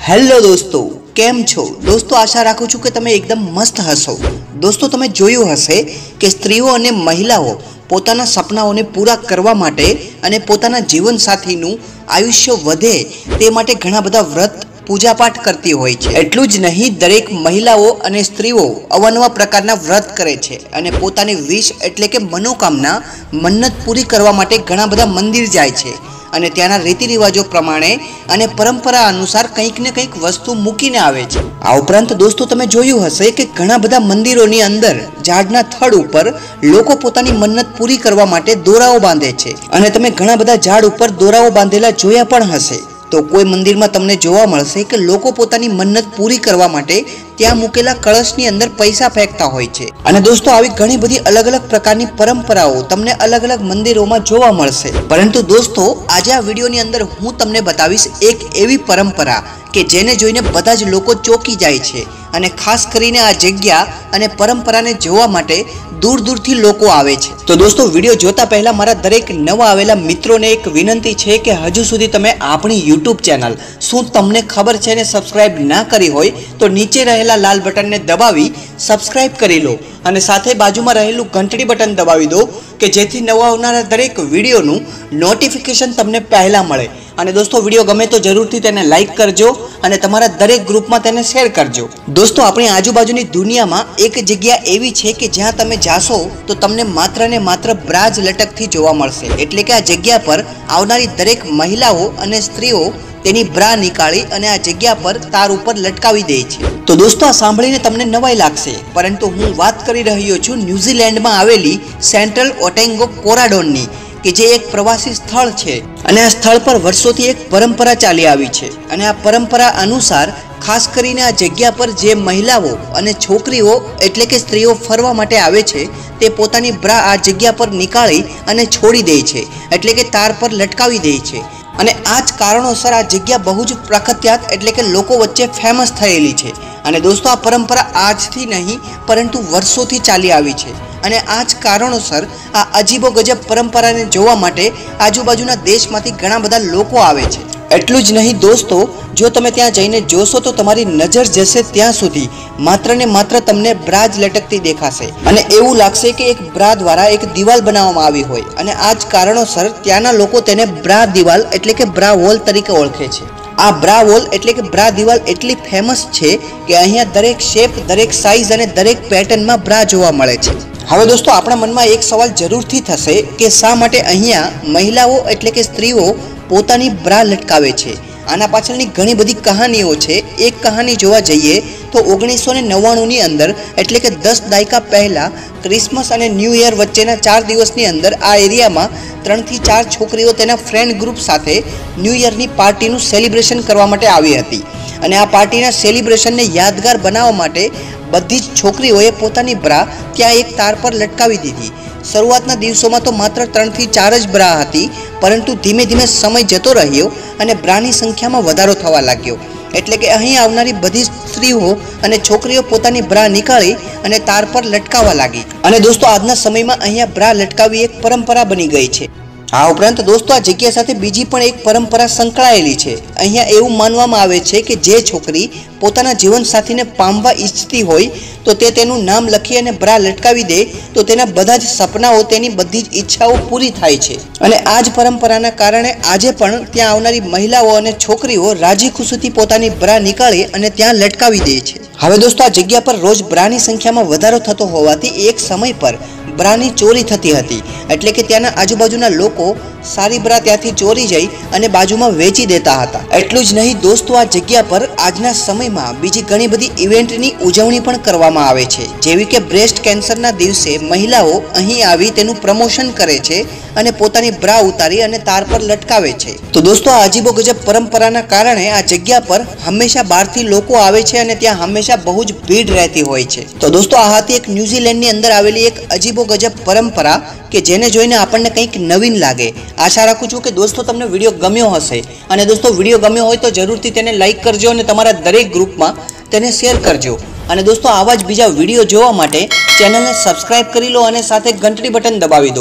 Hello દોસ્તો, કેમ છો? દોસ્તો, આશા રાખું છું કે તમે એકદમ મસ્ત હશો. દોસ્તો, તમે જોયું હશે કે સ્ત્રીઓ અને મહિલાઓ પોતાના સપનાઓને પૂરા કરવા માટે અને પોતાના જીવનસાથીનું આયુષ્ય વધે તે માટે ઘણા બધા વ્રત પૂજાપાઠ કરતી હોય છે. એટલું જ નહીં, દરેક મહિલાઓ અને સ્ત્રીઓ અવનવા પ્રકારના વ્રત કરે છે અને પોતાની વિશ એટલે કે મનોકામના મન્નત પૂરી કરવા માટે ઘણા બધા મંદિર જાય છે અને ત્યાંના રીતિ રિવાજો પ્રમાણે અને પરંપરા અનુસાર કંઈક ને કંઈક વસ્તુ મૂકીને આવે છે. આ ઉપરાંત દોસ્તો, તમે જોયું હશે કે ઘણા બધા મંદિરોની અંદર ઝાડના થડ ઉપર લોકો પોતાની મન્નત પૂરી કરવા માટે દોરાઓ બાંધે છે અને તમે ઘણા બધા ઝાડ ઉપર દોરાઓ બાંધેલા જોયા પણ હશે. તો કોઈ મંદિરમાં તમને જોવા મળશે કે લોકો પોતાની મન્નત પૂરી કરવા માટે ત્યાં મૂકેલા કળશની અંદર પૈસા ફેંકતા હોય છે. અને દોસ્તો, આવી ઘણી બધી અલગ અલગ પ્રકારની પરંપરાઓ તમને અલગ અલગ મંદિરોમાં જોવા મળશે. પરંતુ દોસ્તો, આજે આ વિડીયોની અંદર હું તમને બતાવીશ એક એવી પરંપરા કે જેને જોઈને બધા જ લોકો ચોંકી જાય છે અને ખાસ કરીને આ જગ્યા અને પરંપરાને જોવા માટે દૂર દૂરથી લોકો આવે છે. તો દોસ્તો, વિડીયો જોતા પહેલા મારા દરેક નવા આવેલા મિત્રોને એક વિનંતી છે કે હજુ સુધી તમે આપણી યુટ્યુબ ચેનલ શું તમને ખબર છે ને સબસ્ક્રાઇબ ના કરી હોય તો નીચે રહેલા લાલ બટનને દબાવી સબસ્ક્રાઇબ કરી લો અને સાથે બાજુમાં રહેલું ઘંટડી બટન દબાવી દો કે જેથી નવા આવનારા દરેક વિડીયોનું નોટિફિકેશન તમને પહેલાં મળે. અને દોસ્તો, વિડીયો ગમે તો જરૂરથી તેને લાઇક કરજો અને તમારા દરેક ગ્રુપમાં તેને શેર કરજો. દોસ્તો, આપણી આજુબાજુની દુનિયામાં એક જગ્યા એવી છે કે જ્યાં તમે જાશો તો તમને માત્ર ને માત્ર બ્રા જ લટકતી જોવા મળશે. એટલે કે આ જગ્યા પર આવનારી દરેક મહિલાઓ અને સ્ત્રીઓ તેની બ્રા નીકાળી અને આ જગ્યા પર તાર ઉપર લટકાવી દે છે. તો દોસ્તો, આ સાંભળીને તમને નવાઈ લાગશે, પરંતુ હું વાત કરી રહ્યો છું ન્યૂઝીલેન્ડમાં આવેલી સેન્ટ્રલ ઓટેન્ગો કોરાડોનની, કે જે એક પ્રવાસી સ્થળ છે અને આ સ્થળ પર વર્ષોથી એક પરંપરા ચાલી આવી છે. અને આ પરંપરા અનુસાર ખાસ કરીને આ જગ્યા પર જે મહિલાઓ અને છોકરીઓ એટલે કે સ્ત્રીઓ ફરવા માટે આવે છે તે પોતાની બ્રા આ જગ્યા પર નીકાળી અને છોડી દે છે, એટલે કે તાર પર લટકાવી દે છે. અને આ જ કારણોસર આ જગ્યા બહુ જ પ્રખ્યાત એટલે કે લોકો વચ્ચે ફેમસ થયેલી છે. અને દોસ્તો, આ પરંપરા આજથી નહીં પરંતુ વર્ષોથી ચાલી આવી છે અને આ જ કારણોસર આ અજીબો ગજબ પરંપરાને જોવા માટે આજુબાજુના દેશમાંથી ઘણા બધા લોકો આવે છે. એટલું જ નહીં દોસ્તો, જો તમે ત્યાં જઈને જોશો તો તમારી નજર જશે ત્યાં સુધી માત્ર ને માત્ર તમને બ્રા જ લટકતી દેખાશે અને એવું લાગશે કે એક બ્રા દ્વારા એક દિવાલ બનાવવામાં આવી હોય. અને આ જ કારણોસર ત્યાંના લોકો તેને બ્રા દિવાલ એટલે કે બ્રા વોલ તરીકે ઓળખે છે. આ બ્રા વોલ એટલે કે બ્રા દિવાલ એટલી ફેમસ છે કે અહીંયા દરેક શેપ, દરેક સાઇઝ અને દરેક પેટર્નમાં બ્રા જોવા મળે છે. હવે દોસ્તો, આપણા મનમાં એક સવાલ જરૂરથી થશે કે શા માટે અહીંયા મહિલાઓ એટલે કે સ્ત્રીઓ પોતાની બ્રા લટકાવે છે? આના પાછળની ઘણી બધી કહાનીઓ છે. એક કહાની જોવા જઈએ તો 1999ની અંદર એટલે કે 10 દાયકા પહેલાં ક્રિસમસ અને ન્યૂ યર વચ્ચેના 4 દિવસની અંદર આ એરિયામાં 3 થી 4 છોકરીઓ તેના ફ્રેન્ડ ગ્રુપ સાથે ન્યૂ યરની પાર્ટીનું સેલિબ્રેશન કરવા માટે આવી હતી. અને આ પાર્ટીના સેલિબ્રેશનને યાદગાર બનાવવા માટે બધી જ છોકરીઓએ પોતાની બ્રા ત્યાં એક તાર પર લટકાવી દીધી. શરૂઆતના દિવસોમાં તો માત્ર 3 થી 4 જ બ્રા હતી, પરંતુ ધીમે ધીમે સમય જતો રહ્યો અને બ્રાની સંખ્યામાં વધારો થવા લાગ્યો. એટલે કે અહીં આવનારી બધી સ્ત્રીઓ અને છોકરીઓ પોતાની બ્રા નીકાળી અને તાર પર લટકાવવા લાગી. અને દોસ્તો, આજના સમયમાં અહીંયા બ્રા લટકાવી એક પરંપરા બની ગઈ છે. આ ઉપરાંત દોસ્તો, આ જગ્યા સાથે બીજી પણ એક પરંપરા સંકળાયેલી છે. અહીંયા એવું માનવામાં આવે છે કે જે છોકરી પોતાના જીવનસાથીને પામવા ઈચ્છતી હોય તો તે તેનું નામ લખી અને બ્રા લટકાવી દે તો તેના બધા જ સપનાઓ, તેની બધી જ ઈચ્છાઓ પૂરી થાય છે. અને આ જ પરંપરાના કારણે આજે પણ ત્યાં આવનારી મહિલાઓ અને છોકરીઓ રાજી ખુશીથી પોતાની બ્રા નીકાળી અને ત્યાં લટકાવી દે છે. હવે દોસ્તો, આ જગ્યા પર રોજ બ્રાની સંખ્યામાં વધારો થતો હોવાથી એક સમય પર બ્રાની ચોરી થતી હતી. એટલે કે ત્યાંના આજુબાજુના લોકો સારી બ્રા ત્યાંથી ચોરી જઈ અને બાજુમાં વેચી દેતા હતા. એટલું જ નહીં દોસ્તો, આ જગ્યા પર આજના સમયમાં બીજી ઘણી બધી ઇવેન્ટની ઉજવણી પણ કરવામાં આવે છે. જેવી કે બ્રેસ્ટ કેન્સરના દિવસે મહિલાઓ અહીં આવી તેનું પ્રમોશન કરે છે અને પોતાની બ્રા ઉતારી અને તાર પર લટકાવે છે. તો દોસ્તો, આ અજીબો ગજબ પરંપરાના કારણે આ જગ્યા પર હંમેશા બહારથી લોકો આવે છે અને ત્યાં હંમેશા બહુ જ ભીડ રહેતી હોય છે. તો દોસ્તો, આ હતી એક ન્યૂઝીલેન્ડની અંદર આવેલી એક અજીબો ગજબ પરંપરા કે જેને જોઈને આપણને કંઈક નવીન લાગે. આશા રાખું છું કે દોસ્તો તમને વિડીયો ગમ્યો હશે. અને દોસ્તો, વિડીયો ગમ્યો હોય તો જરૂરથી તેને લાઇક કરજો અને તમારા દરેક ગ્રુપમાં તેને શેર કરજો. અને દોસ્તો, આવા જ બીજા વિડીયો જોવા માટે ચેનલને સબસ્ક્રાઇબ કરી લો અને સાથે ઘંટડી બટન દબાવી દો.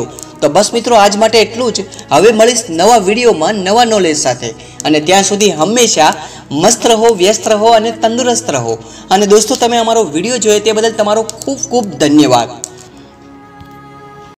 તો બસ મિત્રો આજ માટે એટલું જ. હવે મળીશ નવા વિડીયોમાં નવા નોલેજ સાથે, અને ત્યાં સુધી હંમેશા મસ્ત રહો, વ્યસ્ત રહો અને તંદુરસ્ત રહો. અને દોસ્તો તમે અમારો વિડીયો જોયો તે બદલ તમારો ખૂબ ખૂબ ધન્યવાદ.